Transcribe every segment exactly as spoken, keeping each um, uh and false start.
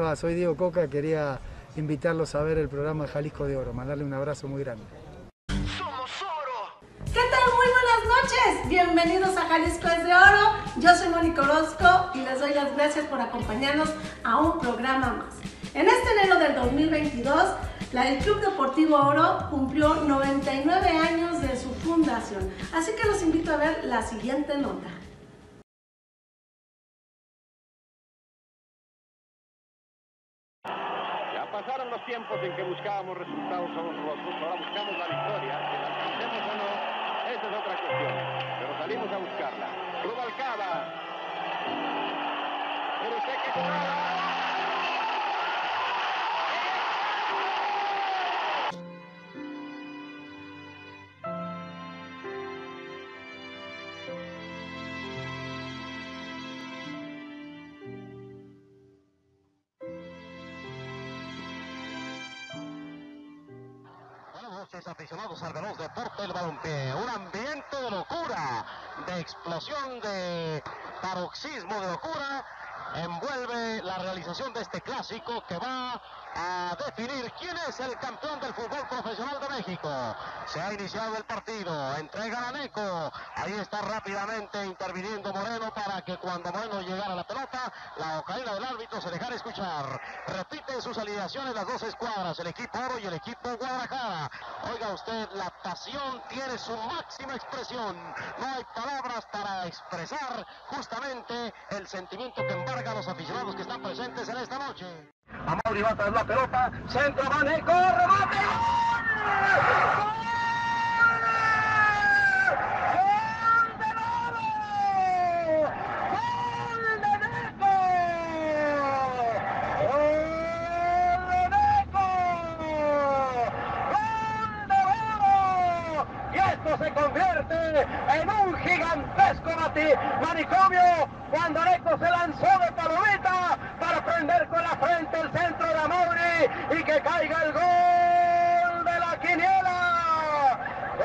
va? Soy Diego Coca, quería invitarlos a ver el programa Jalisco de Oro, mandarle un abrazo muy grande. ¡Somos Oro! ¿Qué tal? Muy buenas noches. Bienvenidos a Jalisco es de Oro. Yo soy Mónica Orozco y les doy las gracias por acompañarnos a un programa más. En este enero del dos mil veintidós, la, el Club Deportivo Oro cumplió noventa y nueve años de su fundación. Así que los invito a ver la siguiente nota. Pasaron los tiempos en que buscábamos resultados honrosos, ahora buscamos la victoria, que la alcancemos o no, esa es otra cuestión, pero salimos a buscarla. Rubalcaba, pero usted que jugaba. Aficionados al veloz deporte del balompié, un ambiente de locura, de explosión, de paroxismo de locura, envuelve la realización de este clásico que va a definir quién es el campeón del fútbol profesional de México. Se ha iniciado el partido, entrega a Neco, ahí está rápidamente interviniendo Moreno para que cuando Moreno llegara a la pelota, la ocarina del árbitro se dejara escuchar. Repiten sus alineaciones las dos escuadras, el equipo Oro y el equipo Guadalajara. Oiga usted, la pasión tiene su máxima expresión, no hay palabras para expresar justamente el sentimiento que embarga a los aficionados que están presentes en esta noche. Amaury va tras la pelota, centro, va Neco, remate, ¡gol! Se convierte en un gigantesco manicomio cuando Neco se lanzó de palomita para prender con la frente el centro de Amaury y que caiga el gol de la quiniela.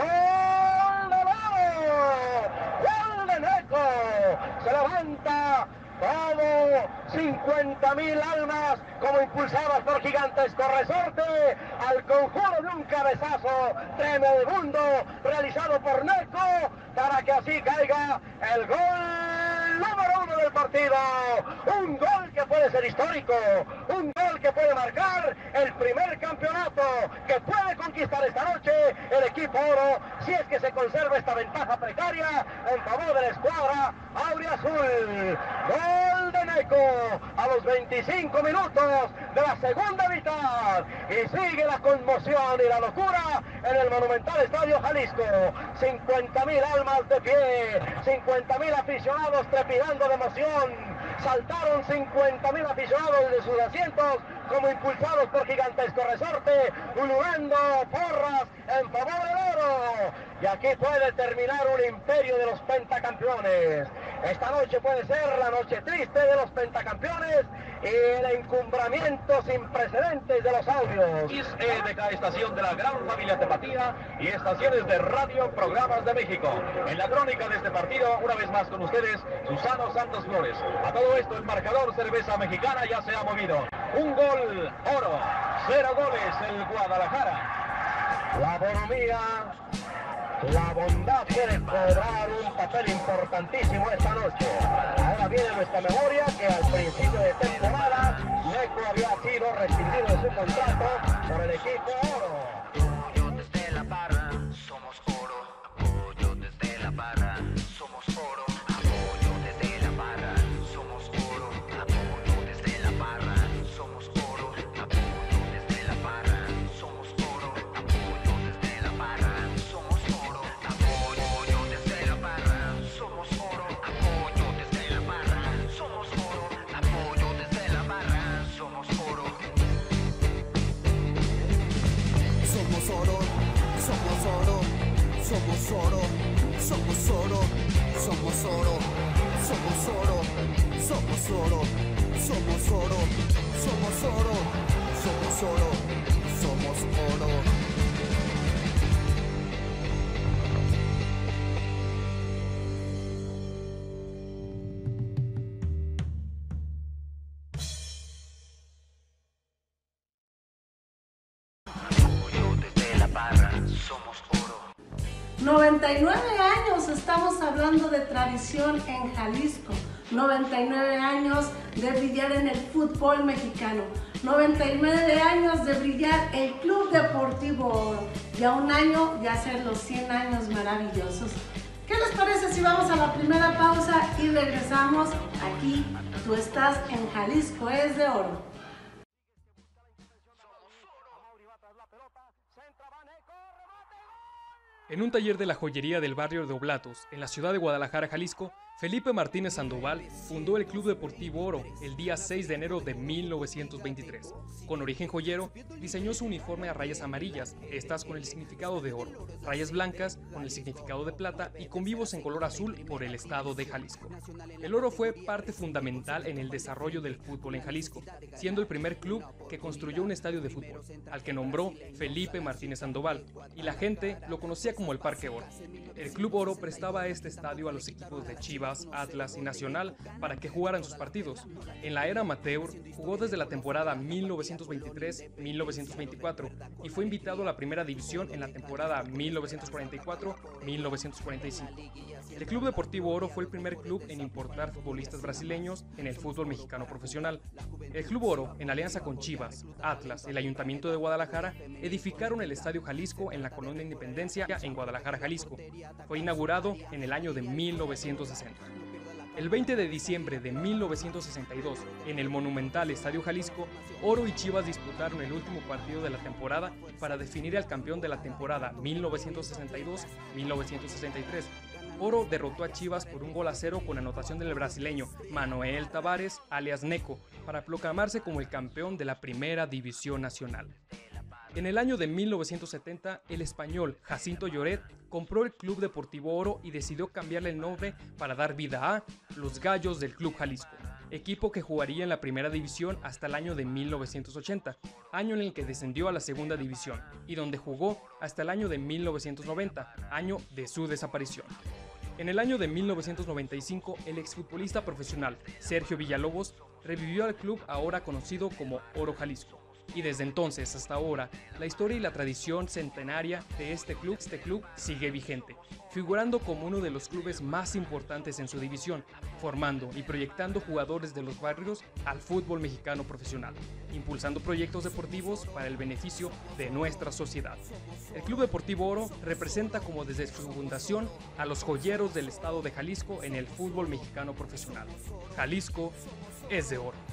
¡Gol de Oro! ¡Gol de Neco! Se levanta todo, cincuenta mil almas como impulsadas por gigantesco resorte al conjuro de un cabezazo tremebundo realizado por Neco para que así caiga el gol número uno del partido, un gol que puede ser histórico, un gol que puede marcar el primer campeonato que puede conquistar esta noche el equipo Oro si es que se conserva esta ventaja precaria en favor de la escuadra auriazul. Gol de Neco a los veinticinco minutos de la segunda mitad y sigue la conmoción y la locura en el monumental Estadio Jalisco. cincuenta mil almas de pie, cincuenta mil aficionados trepidando de emoción. Saltaron cincuenta mil aficionados de sus asientos como impulsados por gigantesco resorte, ululando porras en favor del Oro. Y aquí puede terminar un imperio de los pentacampeones. Esta noche puede ser la noche triste de los pentacampeones y el encumbramiento sin precedentes de los audios. X E de cada estación de la gran familia Tapatía y estaciones de radio, programas de México. En la crónica de este partido, una vez más con ustedes, Susano Santos Flores. A todo esto, el marcador cerveza mexicana ya se ha movido. Un gol Oro, cero goles el Guadalajara. La bonomía, la bondad puede cobrar un papel importantísimo esta noche. Ahora viene nuestra memoria que al principio de temporada Neco había sido rescindido de su contrato por el equipo Oro. Apoyo desde la barra, somos Oro. Apoyo desde la barra, somos Oro. Apoyo desde la barra, somos Oro. Apoyo desde la barra, somos Oro. Apoyo desde la barra, somos Oro. Apoyo desde la barra, somos Oro. Apoyo desde la barra, somos Oro. Apoyo desde la barra, somos Oro. Apoyo desde la barra, somos Oro. Somos oro, somos oro, somos oro, somos oro, somos oro, somos oro, somos oro, somos oro, somos oro, somos oro, somos oro. somos oro. noventa y nueve años, estamos hablando de tradición en Jalisco. noventa y nueve años de brillar en el fútbol mexicano. noventa y nueve años de brillar el Club Deportivo Oro. Ya un año de hacer los cien años maravillosos. ¿Qué les parece si vamos a la primera pausa y regresamos aquí? Tú estás en Jalisco es de Oro. En un taller de la joyería del barrio de Oblatos, en la ciudad de Guadalajara, Jalisco, Felipe Martínez Sandoval fundó el Club Deportivo Oro el día seis de enero de mil novecientos veintitrés. Con origen joyero, diseñó su uniforme a rayas amarillas, estas con el significado de oro, rayas blancas con el significado de plata y con vivos en color azul por el estado de Jalisco. El oro fue parte fundamental en el desarrollo del fútbol en Jalisco, siendo el primer club que construyó un estadio de fútbol, al que nombró Felipe Martínez Sandoval, y la gente lo conocía como el Parque Oro. El Club Oro prestaba este estadio a los equipos de Chivas, Atlas y Nacional para que jugaran sus partidos. En la era amateur, jugó desde la temporada mil novecientos veintitrés a mil novecientos veinticuatro y fue invitado a la primera división en la temporada mil novecientos cuarenta y cuatro a mil novecientos cuarenta y cinco. El Club Deportivo Oro fue el primer club en importar futbolistas brasileños en el fútbol mexicano profesional. El Club Oro, en alianza con Chivas, Atlas y el Ayuntamiento de Guadalajara, edificaron el Estadio Jalisco en la Colonia Independencia en Guadalajara, Jalisco. Fue inaugurado en el año de mil novecientos sesenta. El veinte de diciembre de mil novecientos sesenta y dos, en el monumental Estadio Jalisco, Oro y Chivas disputaron el último partido de la temporada para definir al campeón de la temporada mil novecientos sesenta y dos a mil novecientos sesenta y tres. Oro derrotó a Chivas por un gol a cero con anotación del brasileño Manuel Tavares, alias Neco, para proclamarse como el campeón de la Primera División Nacional. En el año de mil novecientos setenta, el español Jacinto Lloret compró el Club Deportivo Oro y decidió cambiarle el nombre para dar vida a Los Gallos del Club Jalisco, equipo que jugaría en la Primera División hasta el año de mil novecientos ochenta, año en el que descendió a la Segunda División, y donde jugó hasta el año de mil novecientos noventa, año de su desaparición. En el año de mil novecientos noventa y cinco, el exfutbolista profesional Sergio Villalobos revivió al club ahora conocido como Oro Jalisco. Y desde entonces hasta ahora, la historia y la tradición centenaria de este club, este club sigue vigente, figurando como uno de los clubes más importantes en su división, formando y proyectando jugadores de los barrios al fútbol mexicano profesional, impulsando proyectos deportivos para el beneficio de nuestra sociedad. El Club Deportivo Oro representa como desde su fundación a los joyeros del estado de Jalisco en el fútbol mexicano profesional. Jalisco es de oro.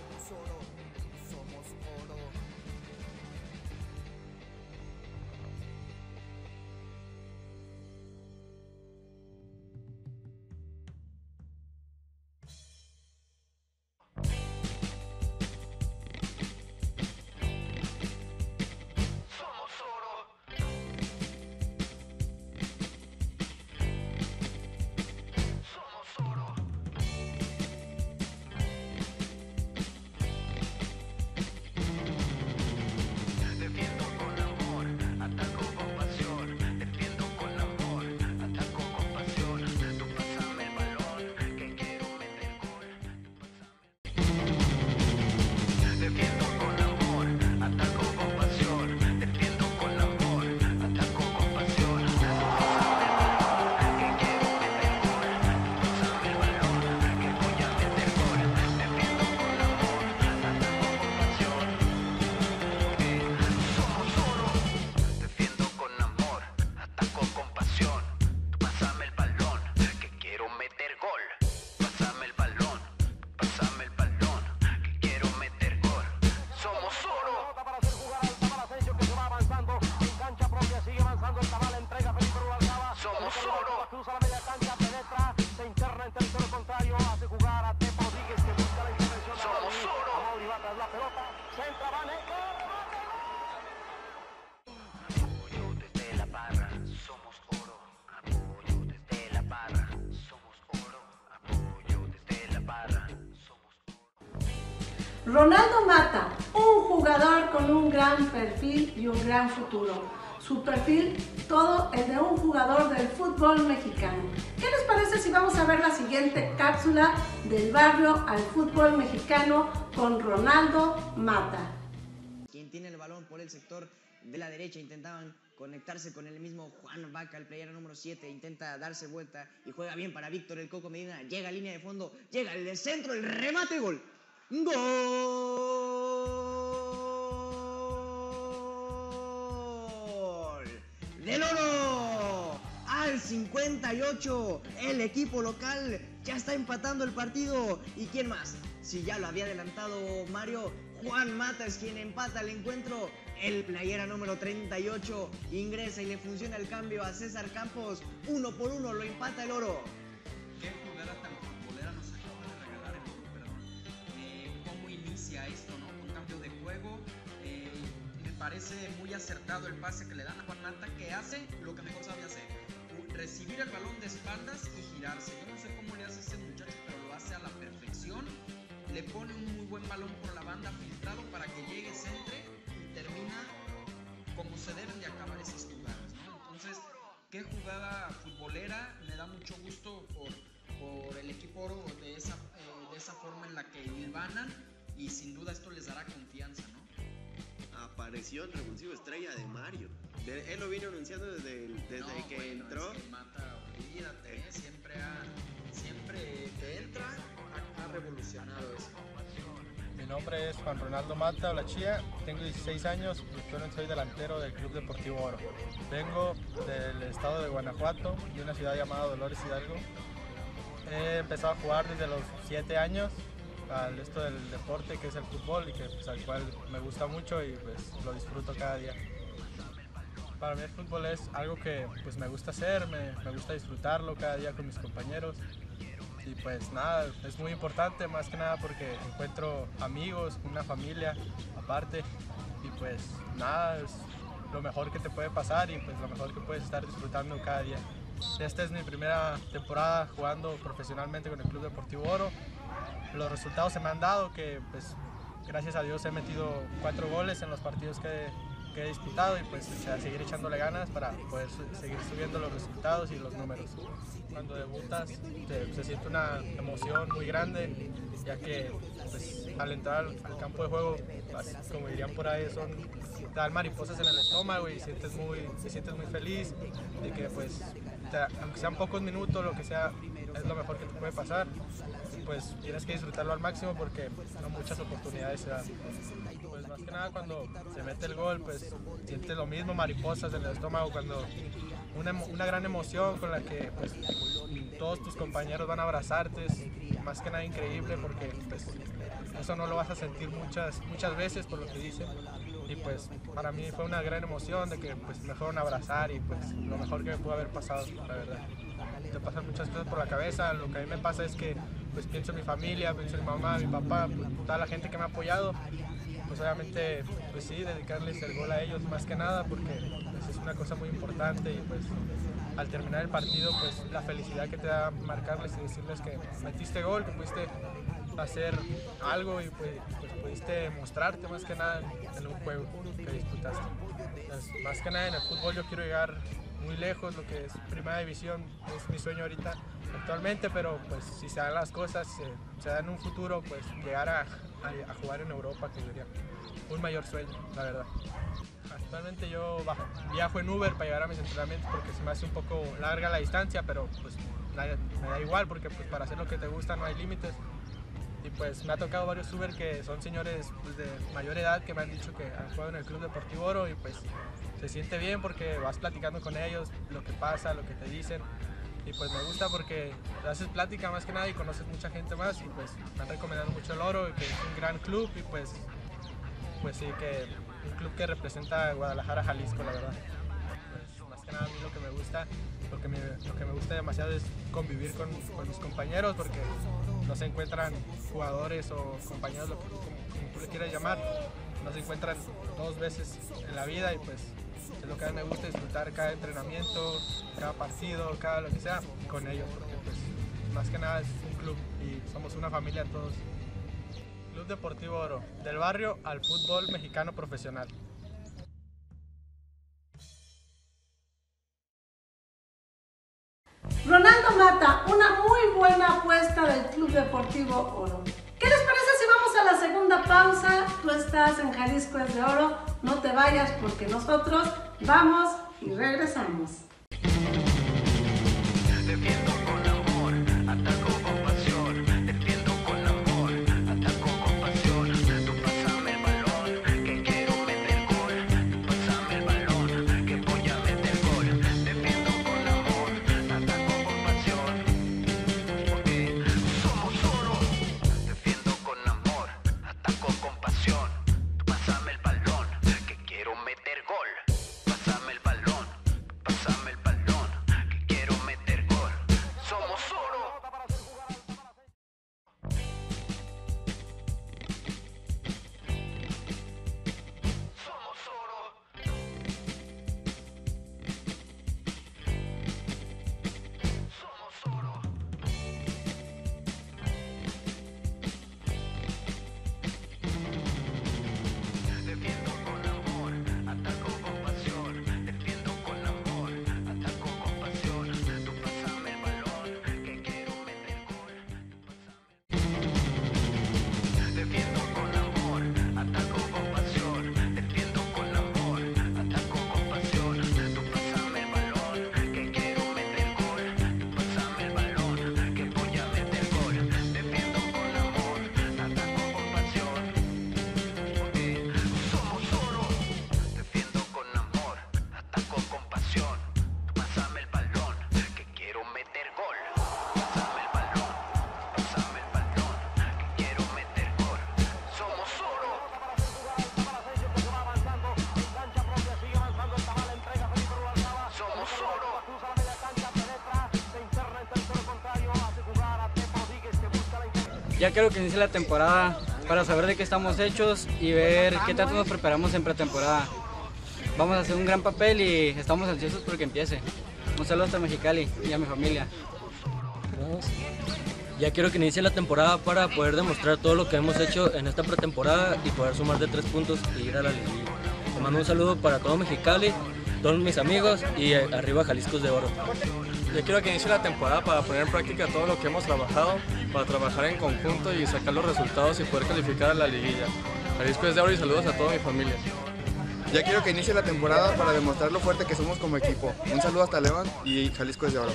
Ronaldo Mata, un jugador con un gran perfil y un gran futuro. Su perfil, todo el de un jugador del fútbol mexicano. ¿Qué les parece si vamos a ver la siguiente cápsula del barrio al fútbol mexicano con Ronaldo Mata? Quien tiene el balón por el sector de la derecha intentaban conectarse con el mismo Juan Vaca, el playera número siete, intenta darse vuelta y juega bien para Víctor el Coco Medina, llega a línea de fondo, llega el centro, el remate, gol. ¡Gol! ¡Del Oro! Al cincuenta y ocho, el equipo local ya está empatando el partido. ¿Y quién más? Si ya lo había adelantado Mario, Juan Mata es quien empata el encuentro. El playera número treinta y ocho ingresa y le funciona el cambio a César Campos. Uno por uno lo empata el Oro. Qué jugada tan futbolera nos acaba de regalar el Oro, perdón. Eh, ¿Cómo inicia esto, no? Con cambio de juego. Eh, me parece muy acertado el pase que le dan a Juan Mata, que hace lo que mejor sabe hacer. Recibir el balón de espaldas y girarse. Yo no sé cómo le hace ese muchacho, pero lo hace a la perfección. Le pone un muy buen balón por la banda filtrado para que llegue, centre y termina como se deben de acabar esas jugadas, ¿no? Entonces, qué jugada futbolera. Me da mucho gusto por, por el equipo Oro de esa, eh, de esa forma en la que hilvanan, y sin duda esto les dará confianza, ¿no? Apareció el revulsivo estrella de Mario. De, él lo vino anunciando desde, el, desde no, que bueno, entró. Es que Mata, olvídate, ¿eh? siempre, ha, siempre que entra ha, ha revolucionado eso. Mi nombre es Juan Ronaldo Mata Olachía, tengo dieciséis años y actualmente soy delantero del Club Deportivo Oro. Vengo del estado de Guanajuato, de una ciudad llamada Dolores Hidalgo. He empezado a jugar desde los siete años al esto del deporte que es el fútbol y que pues, al cual me gusta mucho y pues lo disfruto cada día. Para mí el fútbol es algo que pues me gusta hacer, me, me gusta disfrutarlo cada día con mis compañeros y pues nada, es muy importante más que nada porque encuentro amigos, una familia aparte y pues nada, es lo mejor que te puede pasar y pues lo mejor que puedes estar disfrutando cada día. Esta es mi primera temporada jugando profesionalmente con el Club Deportivo Oro. Los resultados se me han dado que pues gracias a Dios he metido cuatro goles en los partidos que, que he disputado y pues a seguir echándole ganas para poder su, seguir subiendo los resultados y los números. Cuando debutas te, se siente una emoción muy grande ya que pues, al entrar al, al campo de juego, como dirían por ahí, son, te dan mariposas en el estómago y sientes muy, te sientes muy feliz de que pues te, aunque sean pocos minutos, lo que sea, es lo mejor que te puede pasar. Pues tienes que disfrutarlo al máximo porque no muchas oportunidades se dan. Pues más que nada cuando se mete el gol, pues sientes lo mismo, mariposas en el estómago, cuando una, una gran emoción con la que pues, todos tus compañeros van a abrazarte, es más que nada increíble porque pues, eso no lo vas a sentir muchas, muchas veces por lo que dicen. Y pues para mí fue una gran emoción de que pues, me fueron a abrazar y pues lo mejor que me pudo haber pasado, la verdad. Te pasan muchas cosas por la cabeza, lo que a mí me pasa es que pues pienso en mi familia, pienso en mi mamá, mi papá, toda la gente que me ha apoyado, pues obviamente pues sí, dedicarles el gol a ellos más que nada porque pues, es una cosa muy importante y pues al terminar el partido pues la felicidad que te da marcarles y decirles que metiste gol, que pudiste hacer algo y pues, pues pudiste mostrarte más que nada en, en un juego que disputaste. Entonces, más que nada en el fútbol yo quiero llegar muy lejos, lo que es primera división es mi sueño ahorita actualmente, pero pues si se dan las cosas, se, se dan en un futuro, pues llegar a, a, a jugar en Europa, que sería un mayor sueño, la verdad. Actualmente yo bajo, viajo en Uber para llegar a mis entrenamientos porque se me hace un poco larga la distancia, pero pues me da igual porque pues, para hacer lo que te gusta no hay límites. Y pues me ha tocado varios Uber que son señores pues, de mayor edad que me han dicho que han jugado en el Club Deportivo Oro y pues se siente bien porque vas platicando con ellos lo que pasa, lo que te dicen y pues me gusta porque haces plática más que nada y conoces mucha gente más y pues me han recomendado mucho el Oro y que es un gran club y pues, pues sí, que un club que representa a Guadalajara, Jalisco, la verdad. Pues, más que nada a mí lo que me gusta, lo que me, lo que me gusta demasiado es convivir con, con mis compañeros porque no se encuentran jugadores o compañeros, lo que, como, como tú le quieras llamar, no se encuentran dos veces en la vida y pues es lo que a mí me gusta, disfrutar cada entrenamiento, cada partido, cada lo que sea con ellos porque pues más que nada es un club y somos una familia todos. Club Deportivo Oro, del barrio al fútbol mexicano profesional. Ronaldo Mata, una muy buena apuesta del Club Deportivo Oro. ¿Qué les parece si vamos a a la segunda pausa. Tú estás en Jalisco es de Oro. No te vayas porque nosotros vamos y regresamos. Defiendo con amor, ataco con pasión. Defiendo con amor, ataco con pasión. Tú pásame el balón, que quiero meter gol. Tú pásame el balón, que voy a meter gol. Defiendo con amor, ataco con pasión. Porque somos oro. Defiendo con amor, ataco con pasión. Tú pásame el balón, que quiero meter gol. Pásame el balón, pásame el balón, que quiero meter gol. Somos oro. Somos oro. Somos oro. Defiendo con amor, ataco con pasión. Defiendo con amor, ataco con pasión. Tú pásame el balón, que quiero meter gol. Defiendo con amor, ataco con pasión. Defiendo con amor, ataco con pasión. Tú pásame el balón, que quiero meter gol. Tú pásame el balón, que voy a meter gol. Defiendo con amor, ataco con pasión. Porque somos oro. Defiendo con amor, ataco con pasión. Tú pásame el balón, que quiero meter gol. Pásame el balón, pásame el balón, que quiero meter gol. Somos oro. Somos oro. Ya quiero que inicie la temporada para saber de qué estamos hechos y ver qué tanto nos preparamos en pretemporada. Vamos a hacer un gran papel y estamos ansiosos porque empiece. Un saludo hasta Mexicali y a mi familia. Ya quiero que inicie la temporada para poder demostrar todo lo que hemos hecho en esta pretemporada y poder sumar de tres puntos y ir a la liguilla. Te mando un saludo para todo Mexicali, todos mis amigos y arriba Jalisco de Oro. Yo quiero que inicie la temporada para poner en práctica todo lo que hemos trabajado, para trabajar en conjunto y sacar los resultados y poder calificar a la liguilla. Jalisco es de Oro y saludos a toda mi familia. Ya quiero que inicie la temporada para demostrar lo fuerte que somos como equipo. Un saludo hasta León y Jalisco es de Oro.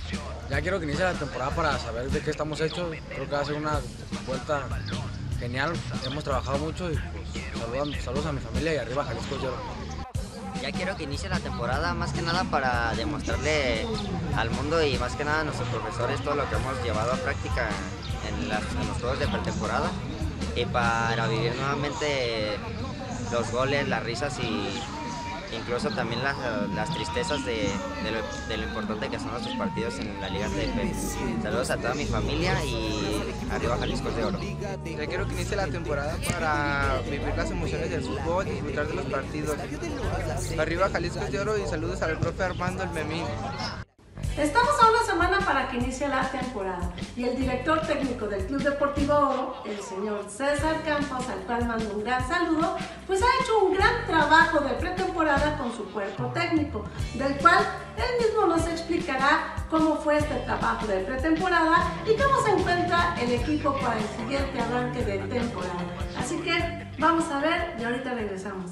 Ya quiero que inicie la temporada para saber de qué estamos hechos. Creo que va a ser una vuelta genial. Hemos trabajado mucho y pues, saludos, saludos a mi familia y arriba Jalisco es de Oro. Ya quiero que inicie la temporada más que nada para demostrarle al mundo y más que nada a nuestros profesores todo lo que hemos llevado a práctica en, las, en los juegos de pretemporada y para vivir nuevamente los goles, las risas y incluso también las, las tristezas de, de, lo, de lo importante que son nuestros partidos en la Liga T D P. Saludos a toda mi familia y arriba Jalisco de Oro. Ya quiero que inicie la temporada para vivir las emociones del fútbol y disfrutar de los partidos. Arriba Jalisco de Oro y saludos al profe Armando el Memín. Estamos a una semana para que inicie la temporada y el director técnico del Club Deportivo Oro, el señor César Campos, al cual mando un gran saludo, pues ha hecho un gran trabajo de pretemporada con su cuerpo técnico, del cual él mismo nos explicará cómo fue este trabajo de pretemporada y cómo se encuentra el equipo para el siguiente arranque de temporada. Así que vamos a ver y ahorita regresamos.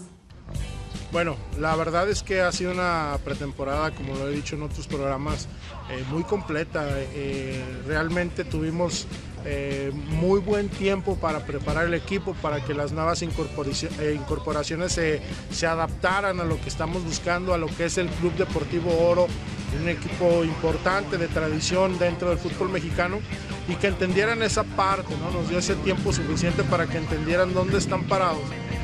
Bueno, la verdad es que ha sido una pretemporada, como lo he dicho en otros programas, eh, muy completa. Eh, realmente tuvimos eh, muy buen tiempo para preparar el equipo, para que las nuevas incorporaciones, eh, incorporaciones se, se adaptaran a lo que estamos buscando, a lo que es el Club Deportivo Oro, un equipo importante de tradición dentro del fútbol mexicano, y que entendieran esa parte, ¿no? Nos dio ese tiempo suficiente para que entendieran dónde están parados.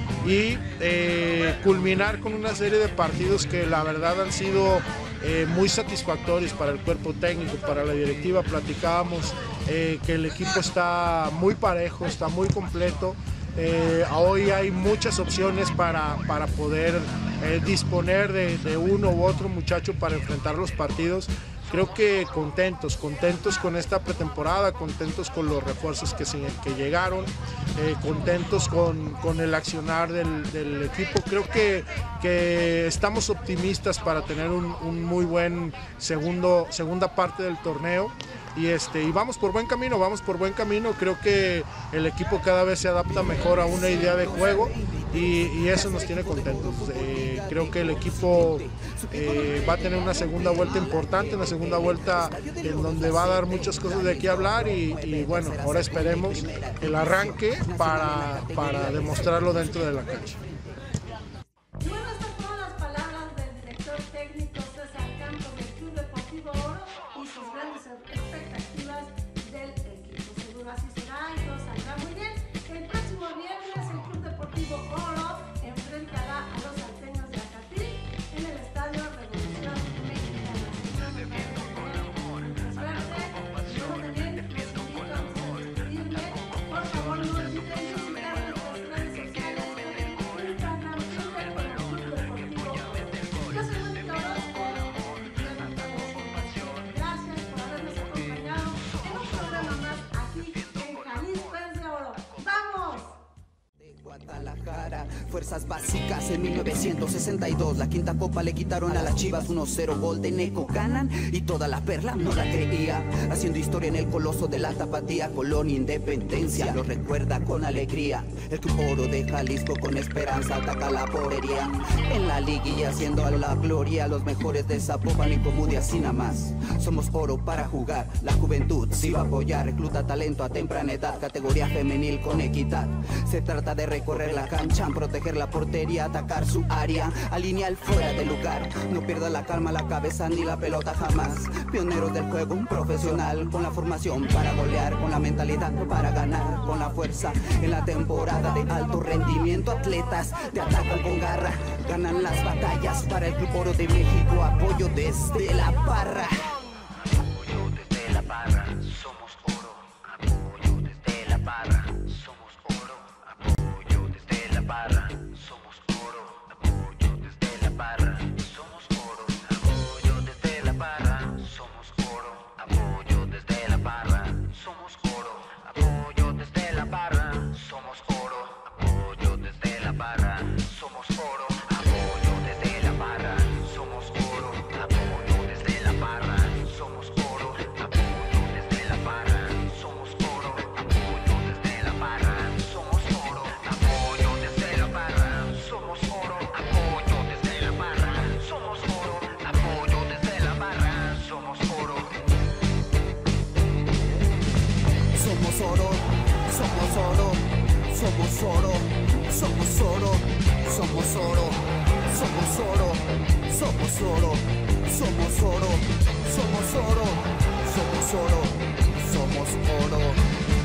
Y eh, culminar con una serie de partidos que la verdad han sido eh, muy satisfactorios para el cuerpo técnico, para la directiva. Platicábamos eh, que el equipo está muy parejo, está muy completo. Eh, hoy hay muchas opciones para, para poder eh, disponer de, de uno u otro muchacho para enfrentar los partidos. creo que contentos, contentos con esta pretemporada, contentos con los refuerzos que, se, que llegaron, eh, contentos con, con el accionar del, del equipo. Creo que, que estamos optimistas para tener un, un muy buen segundo, segunda parte del torneo. Y, este, y vamos por buen camino, vamos por buen camino. Creo que el equipo cada vez se adapta mejor a una idea de juego y, y eso nos tiene contentos. Eh, creo que el equipo eh, va a tener una segunda vuelta importante, una segunda vuelta en donde va a dar muchas cosas de qué hablar y, y bueno, ahora esperemos el arranque para, para demostrarlo dentro de la cancha. Fuerzas básicas en mil novecientos sesenta y dos, la quinta copa le quitaron a las Chivas, uno cero gol de Neco ganan y toda la perla no la creía, haciendo historia en el coloso de la Tapatía, Colón Independencia lo recuerda con alegría, el Club Oro de Jalisco con esperanza ataca la portería, en la liguilla haciendo a la gloria, los mejores de Zapopan y Comudia así nada más, somos oro para jugar, la juventud sí va a apoyar, recluta talento a temprana edad, categoría femenil con equidad, se trata de recorrer la cancha, proteger la portería, atacar su área, alinear fuera de lugar, no pierda la calma, la cabeza ni la pelota jamás, pioneros del juego, un profesional, con la formación para golear, con la mentalidad para ganar, con la fuerza en la temporada de alto rendimiento, atletas te atacan con garra, ganan las batallas para el Club Oro de México, apoyo desde la barra. Apoyo desde la barra, somos oro, apoyo desde la barra, somos oro, apoyo desde la barra. Somos oro, apoyo desde la barra, somos oro, apoyo desde la barra, somos oro, apoyo desde la barra, somos oro, apoyo desde la barra, somos oro, apoyo desde la barra, somos oro, apoyo desde la barra, somos oro, apoyo desde la barra, somos oro, apoyo desde la barra, somos oro, apoyo desde la barra, somos oro, apoyo desde la barra. Somos oro, apoyo desde la barra, somos oro, apoyo desde la barra, somos oro. Somos oro, somos oro, somos oro, somos oro, somos oro, somos oro, somos oro, somos oro, somos oro, somos oro, somos oro.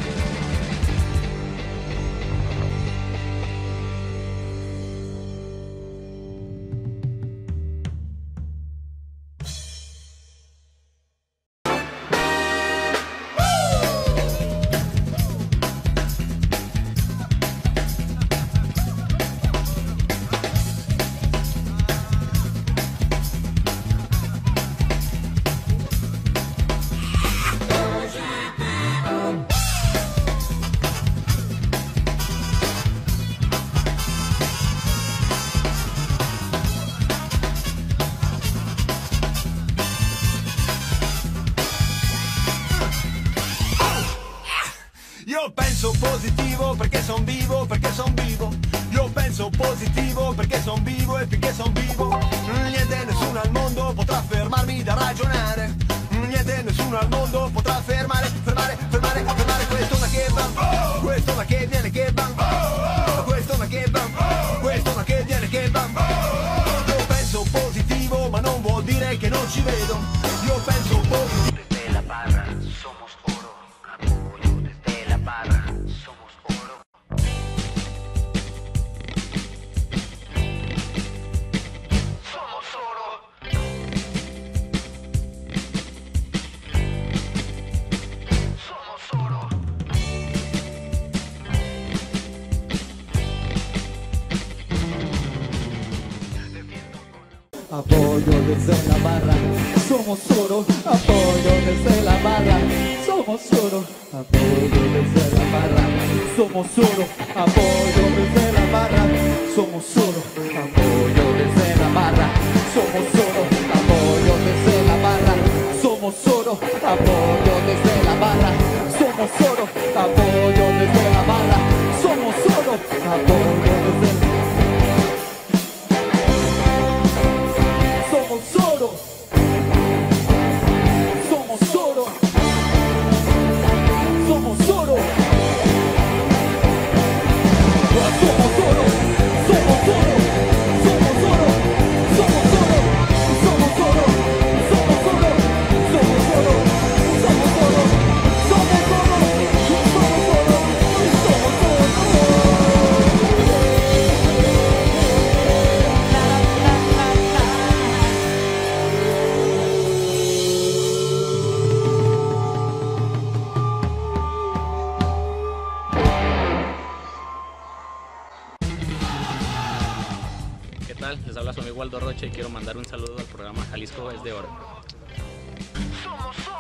Io penso positivo perché son vivo, perché son vivo. Io penso positivo perché son vivo e finché son vivo niente, nessuno al mondo potrà fermarmi da ragionare. Niente, nessuno al mondo potrà fermare, fermare, fermare, fermare quest'onda che va, quest'onda che viene che va, quest'onda che va, quest'onda che viene che va. Io penso positivo ma non vuol dire che non ci vedo. Io penso positivo. Desde la barra, somos oro, apoyo desde la barra, somos oro. Somos oro. Somos oro. apoyo desde la barra. Somos oro, apoyo desde la barra. Somos oro, apoyo desde la barra. Somos oro, apoyo desde la barra. Somos oro, apoyo desde la barra. Somos oro, apoyo desde la barra. Somos oro, apoyo desde la barra. Somos oro, apoyo desde la barra. Somos oro, apoyo desde la barra. Somos oro. Somos oro. Somos oro. Somos oro. Somos oro. Somos oro. Somos oro. Somos oro. Somos oro. Somos oro. Somos oro. Somos oro. Somos oro. Somos ¿Qué tal? Les habla su amigo Aldo Rocha y quiero mandar un saludo al programa Jalisco es de Oro. Somos